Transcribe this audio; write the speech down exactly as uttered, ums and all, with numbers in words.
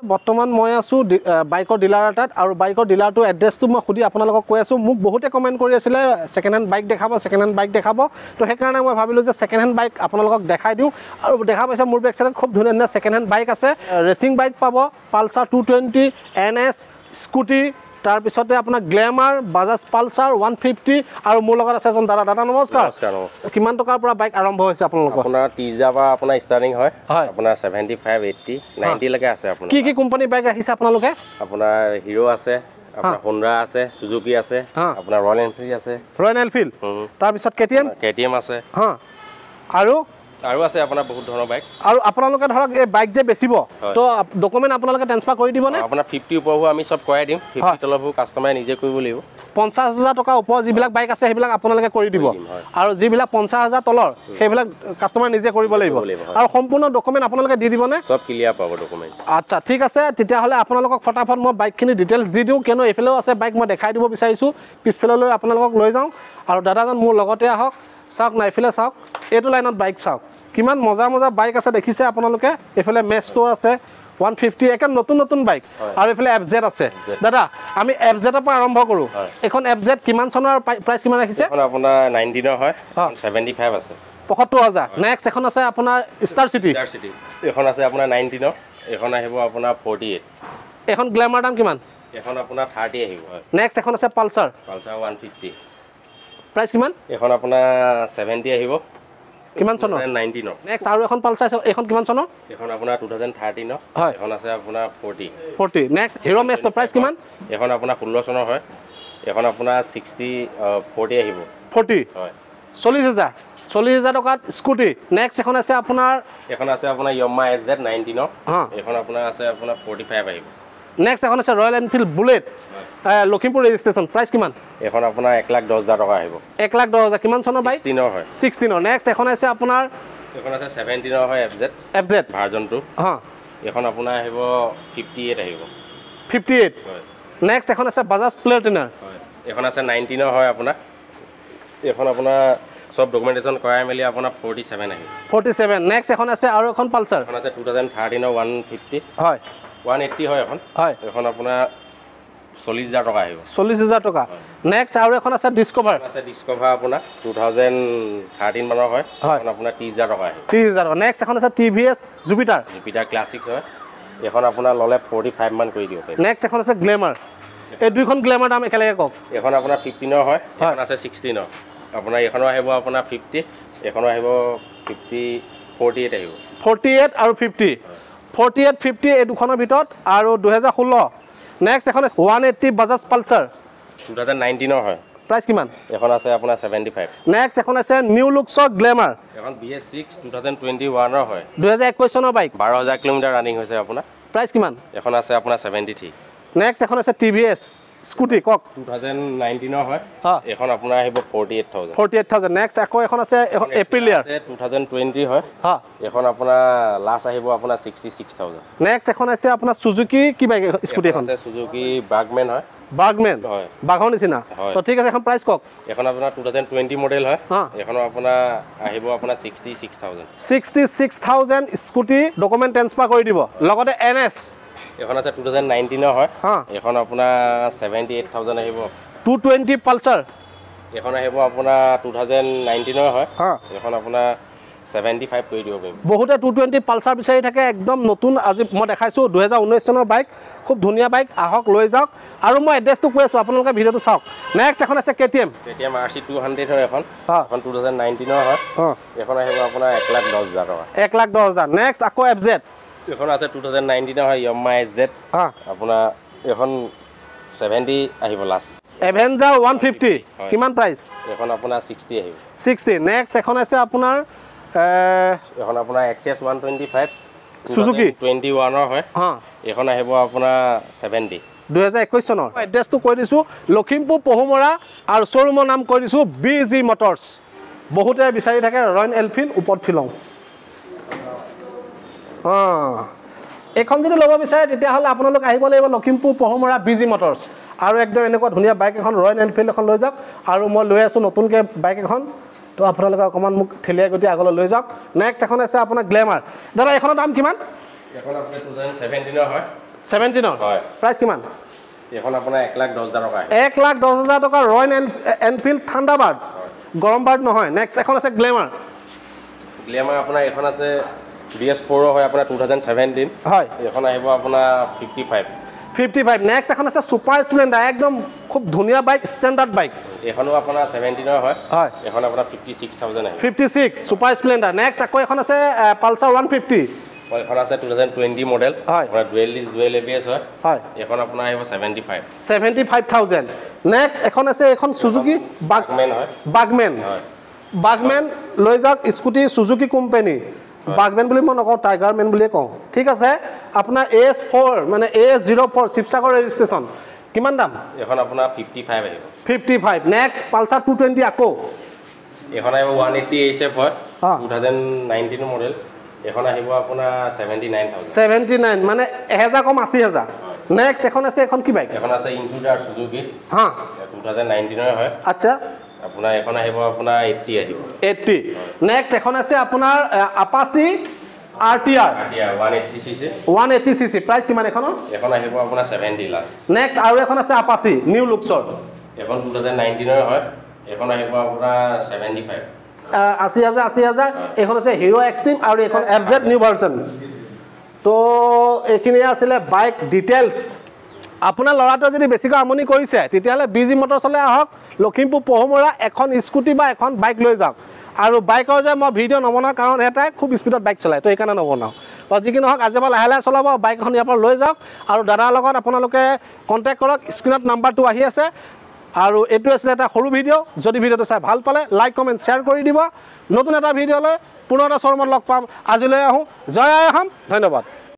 বৰ্তমান মই আছো বাইকৰ ডিলাৰ এটাত আৰু বাইকৰ ডিলাৰটো এড্ৰেছটো মই খুদি আপোনালোকক কৈ আছো মোক বহুতে কমেন্ট কৰি আছিল সেকেন্ড হ্যান্ড বাইক দেখাব সেকেন্ড হ্যান্ড বাইক দেখাব তো সেইকাৰণে মই ভাবিলো যে সেকেন্ড হ্যান্ড বাইক আপোনালোকক দেখাই দিও আৰু দেখা পাইছে মোৰ বেক সাইডত খুব ধুনীয়া ধুনীয়া সেকেন্ড হ্যান্ড বাইক আছে ৰেচিং বাইক পাব Pulsar two twenty N S Scooty তাৰ পিছতে আপোনাৰ গ্ল্যামাৰ বাজাজ পালসাৰ one fifty আৰু মোৰ লগত আছে এজন দাদা দাদা নমস্কাৰ নমস্কাৰ নমস্কাৰ কিমান টকাৰ পৰা বাইক আৰম্ভ হৈছে আপোনালোকৰ আপোনাৰ টিজা বা আপোনাৰ ষ্টাৰ্টিং হয় আপোনাৰ seventy-five eighty ninety লৈকে আছে আপোনাৰ কি কি কোম্পানী বাইক ৰাখিছে আপোনালোকে আপোনাৰ হিৰো আছে আপোনাৰ হোন্ডা আছে সুজুকি আছে আপোনাৰ ৰয়েল এনফিল্ড আছে ৰয়েল এনফিল্ড তাৰ পিছত কেটিএম কেটিএম আছে হা আৰু আৰু আছে আপোনাৰ বহুত ধৰণৰ বাইক আৰু আপোনালোকে ধৰক এই বাইক যে বেচিব তো ডকুমেন্ট আপোনালোকে ট্ৰান্সফাৰ কৰি দিব নে আপোনাৰ fifty ওপৰ আমি সব কৰাই দিম fifty তলৰ কাস্টমাৰে নিজে কৰিব লাগিব পঞ্চাছ হাজাৰ টকা ওপৰ যিবিলাক বাইক আছে সেইবিলাক আপোনালোকে কৰি দিব আৰু যিবিলাক পঞ্চাছ হাজাৰ তলৰ সেইবিলাক কাস্টমাৰ নিজে কৰিব লাগিব আৰু সম্পূৰ্ণ ডকুমেন্ট আপোনালোকে দি দিব নে সব ক্লিয়াৰ পাব ডকুমেন্ট আচ্ছা ঠিক আছে তেতিয়া হলে আপোনালোকক ফটাফট মই বাইকখিনি ডিটেইলছ দি দিও কেনো এফালেও আছে বাইক মই দেখাই দিব বিচাৰিছো পিছফাললৈ আপোনালোকক লৈ যাওঁ আৰু দাদাজন মোৰ লগতে আহক চাওক না এফালে চাওক এইটো লাইনত বাইক চাওক কিমান মজা মজা বাইক আছে দেখিছে আপোনালোকে এফালে মেষ্টৰ আছে one fifty এখন নতুন নতুন বাইক আৰু এফালে এফজেড আছে দাদা আমি এফজেডৰ পৰা আৰম্ভ কৰো এখন এফজেড কিমান চনৰ প্ৰাইস কিমান ৰাখিছে এখন আপোনাৰ nineteen ৰ হয় seventy-five আছে পঁয়সত্তৰ হাজাৰ নেক্সট এখন আছে আপোনাৰ ষ্টাৰ সিটি ষ্টাৰ সিটি এখন আছে আপোনাৰ nineteen ৰ এখন আহিব আপোনাৰ forty-eight এখন গ্ল্যামাৰ দাম কিমান এখন আপোনাৰ thirty আহিব নেক্সট এখন আছে Pulsar Pulsar one fifty price কিমান এখন আপোনাৰ seventy আহিব কিমান চনৰ nineteen ৰ নেক্সট আৰু এখন পালসাৰ এখন কিমান চনৰ এখন আপোনাৰ twenty thirteen ৰ এখন আছে আপোনাৰ forty forty next Hero Maestro price কিমান এখন আপোনাৰ ষোল্ল চনৰ হয় এখন আপোনাৰ sixty forty আহিব forty হয় চল্লিছ হাজাৰ চল্লিছ হাজাৰ টকাত স্কুটি নেক্সট এখন আছে আপোনাৰ এখন আছে আপোনাৰ Yamaha S Z nineteen ৰ এখন আপোনাৰ আছে আপোনাৰ forty-five আহিব নেক্সট এখন আছে Royal Enfield Bullet Lakhimpur registration price কিমান এখন আপোনাৰ এক লাখ দহ হাজাৰ টকা আহিব এক লাখ দহ হাজাৰ কিমান চনৰ বাইক sixteen ৰ হয় sixteen ৰ নেক্সট এখন আছে আপোনাৰ এখন আছে seventeen ৰ হয় F Z F Z version two হা এখন আপোনাৰ আহিব fifty-eight আহিব fifty-eight হয় নেক্সট এখন আছে বাজাজ প্লেটিনাৰ হয় এখন আছে nineteen ৰ হয় আপোনাৰ এখন আপোনাৰ সব ডকুমেন্টেশন কৰাই মেলি আপোনাৰ forty-seven আহিব forty-seven নেক্সট এখন আছে আৰু এখন পালসাৰ এখন আছে twenty thirteen ৰ one fifty হয় one eighty হয় এখন হয় এখন আপোনাৰ চল্লিছ হাজাৰ টকা আহিব চল্লিছ হাজাৰ টকা নেক্সট আৰু এখন আছে ডিসকভাৰ আছে ডিসকভাৰ আপোনাৰ twenty thirteen মানৰ হয় এখন আপোনাৰ ত্ৰিছ হাজাৰ টকা আহিব ত্ৰিছ হাজাৰ নেক্সট এখন আছে টিভিএছ জুপিটাৰ জুপিটাৰ ক্লাছিক্স হয় এখন আপোনাৰ ললে forty-five মান কৰি দিব পাৰিব নেক্সট এখন আছে গ্ল্যামাৰ এই দুইখন গ্ল্যামাৰ দাম একেলগে কওক এখন আপোনাৰ fifteen ৰ হয় এখন আছে sixteen ৰ আপোনাৰ এখনো আহিব আপোনাৰ fifty এখনো আহিব fifty forty-eight আহিব forty-eight আৰু fifty forty-eight fifty এই দুখনৰ ভিতৰত আৰু two thousand sixteen নেক্সট এখন one eighty Bajaj Pulsar twenty nineteen ৰ হয় প্ৰাইস কিমান এখন আছে আপোনাৰ seventy-five নেক্সট এখন আছে নিউ লুকছৰ গ্ল্যামাৰ এখন B S six twenty twenty-one ৰ হয় two thousand twenty-one চনৰ bike twelve thousand kilometre running হৈছে আপোনাৰ প্ৰাইস কিমান এখন আছে আপোনাৰ seventy-three নেক্সট এখন আছে টিভিএছ স্কুটি কক twenty nineteen ৰ হয় এখন আপোনাৰ আহিব forty-eight thousand forty-eight thousand next আকৌ এখন আছে এখন এপ্ৰিলিয়াৰ আছে twenty twenty হয় হা এখন আপোনাৰ লাষ্ট আহিব আপোনাৰ sixty-six thousand নেক্সট এখন আছে আপোনাৰ সুজুকি কি বাইক স্কুটি এখন আছে সুজুকি বাগমেন হয় বাগমেন হয় বাঘৰ নিচিনা তো ঠিক আছে এখন প্ৰাইস কক এখন আপোনাৰ twenty twenty মডেল হয় এখন আপোনাৰ আহিব আপোনাৰ sixty-six thousand sixty-six thousand Scooty document transfer কৰি দিব লগতে এনএছ এখন আছে twenty nineteen ৰ হয় এখন আপোনাৰ seventy-eight thousand আহিব two twenty পালসাৰ এখন আহিব আপোনাৰ twenty nineteen ৰ হয় এখন আপোনাৰ seventy-five কৰি দিব পাৰিব বহুতে two twenty পালসাৰ বিচাৰি থাকে একদম নতুন আজি মই দেখাইছো two thousand nineteen চনৰ বাইক খুব ধুনীয়া বাইক আহক লৈ যাওক আৰু মই এড্ৰেছটো কৈ আছো আপোনালোকে ভিডিওটো চাওক নেক্সট এখন আছে KTM KTM R C two hundred হয় এখন এখন twenty nineteen ৰ হয় এখন আহিব আপোনাৰ এক লাখ দহ হাজাৰ টকা এক লাখ দহ হাজাৰ নেক্সট আকৌ এফজেড এখন আছে twenty nineteen ৰ হয় Yamaha S Z আপোনাৰ এখন seventy আহিব লাষ্ট এভেঞ্জাৰ one fifty কিমান প্ৰাইস এখন আপোনাৰ sixty আহিব sixty নেক্সট এখন আছে আপোনাৰ এখন আপোনাৰ X S one twenty-five Suzuki twenty-one ৰ হয় এখন আহিব আপোনাৰ seventy two thousand twenty-one চনৰ এড্ৰেছটো কৈ দিছো লখিমপুৰ পহুমৰা আৰু শ্বৰুমৰ নাম কৈ দিছো বি জি মটৰছ বহুতে বিচাৰি থাকে ৰয়েল এনফিল্ড ওপৰত থিলং অ এখন যদি ল'ব বিচাৰে তেতিয়া হলে আপোনালোক আহিব লাগিব Lakhimpur Pahumara B G motors আৰু একদম এনেকুৱা ধুনীয়া বাইক এখন ৰয়েল এনফিল্ড এখন লৈ যাওক আৰু মই লৈ আছো নতুনকৈ বাইক এখন তো আপোনালোকে অকমান মুখ ঠেলিয়াই গতি আগলৈ লৈ যাওক নেক্সট এখন আছে আপোনাৰ গ্ল্যামাৰ দাদা এখনৰ দাম কিমান এখন আপোনাৰ twenty seventeen ৰ হয় ছেভেণ্টিনৰ হয় প্ৰাইচ কিমান এখন আপোনাৰ এক লাখ দহ হাজাৰ টকা এক লাখ দহ হাজাৰ টকা ৰয়েল এনফিল্ড থাণ্ডাৰবাৰ্ড গৰম বাৰ্ড নহয় নেক্সট এখন আছে গ্লেমাৰ গ্লেমাৰ আপোনাৰ এখন আছে বি এছ ফ'ৰৰ হয় আপোনাৰ টু থাউজেণ্ড ছেভেণ্টিন হয় এখন আহিব আপোনাৰ fifty five fifty five next এখন আছে ছুপাৰ স্প্লেণ্ডাৰ একদম খুব ধুনীয়া বাইক ষ্টেণ্ডাৰ্ড বাইক এখনো আপোনাৰ ছেভেণ্টিনৰ হয় হয় এখন আপোনাৰ ফিফটি ছিক্স থাউজেণ্ড আহিব fifty six super Splendor next আকৌ এখন আছে পালচাৰ ওৱান ফিফটি এখন আছে টু থাউজেণ্ড টুৱেণ্টি মডেল হয় আপোনাৰ dual disc dual A B S হয় হয় এখন আপোনাৰ আহিব seventy five seventy five thousand next এখন আছে এখন চুজুকি বাগমেন হয় বাগমেন হয় বাগমেন লৈ যাওক স্কুটি চুজুকি কোম্পানী বাগমেন বুলি মই নকওঁ টাইগাৰ মেন বুলিয়ে কওঁ ঠিক আছে আপোনাৰ এ এছ ফ'ৰ মানে A S zero' four Sivasagar registration কিমান দাম এখন আপোনাৰ ফিফটি ফাইভ আহিব fifty five next Pulsar two twenty আকৌ এখন আহিব ওৱান এইটি এইচ এফ হয় অঁ টু থাউজেণ্ড নাইনটিন মডেল এখন আহিব আপোনাৰ seventy nine thousand seventy nine মানে এহেজাৰ কম আশী হাজাৰ নেক্সট এখন আছে এখন কি বাইক এখন আছে ইনক্লুডাৰ চুজুকি হা টু থাউজেণ্ড নাইনটিনৰ হয় আচ্ছা আপোনাৰ এখন আহিব আপোনাৰ এইটটি আহিব এইটটি নেক্সট এখন আছে আপোনাৰ Apache R T R one eighty C C one eighty C C price কিমান এখনৰ এখন আহিব আপোনাৰ ছেভেণ্টি লাষ্ট নেক্সট আৰু এখন আছে আপাচি নিউ লুকছৰ এখন টু থাউজেণ্ড নাইনটিনৰ হয় এখন আহিব আপোনাৰ ছেভেণ্টি ফাইভ আশী হাজাৰ আশী হাজাৰ এইখন আছে হিৰ' এক্সট্ৰিম আৰু এইখন এফ জেড নিউ ভাৰ্চন তো এইখিনিয়ে আছিলে বাইক ডিটেইলছ আপোনাৰ ল'ৰাটোৱে যদি বেছিকৈ আমনি কৰিছে তেতিয়াহ'লে বি জি মটৰ্ছলৈ আহক লখিমপুৰ পহুমৰা এখন স্কুটি বা এখন বাইক লৈ যাওক আৰু বাইকৰ যে মই ভিডিঅ' নবনাওঁ কাৰণ এটাই খুব স্পীডত বাইক চলায় তো সেইকাৰণে নবনাওঁ বা যি কি নহওক আজিৰ পৰা লাহে লাহে চলাব বাইক এখন ইয়াৰ পৰা লৈ যাওক আৰু দাদাৰ লগত আপোনালোকে কণ্টেক্ট কৰক স্ক্ৰীণত নাম্বাৰটো আহি আছে আৰু এইটো আছিলে এটা সৰু ভিডিঅ' যদি ভিডিঅ'টো চাই ভাল পালে লাইক কমেণ্ট শ্বেয়াৰ কৰি দিব নতুন এটা ভিডিঅ'লৈ পুনৰ এটা শ্ব'ৰুমত লগ পাম আজিলৈ আহোঁ জয় আই অসম ধন্যবাদ